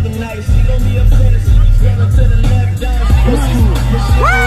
nice. She gon' be upset if she be scrolling to the left. Down.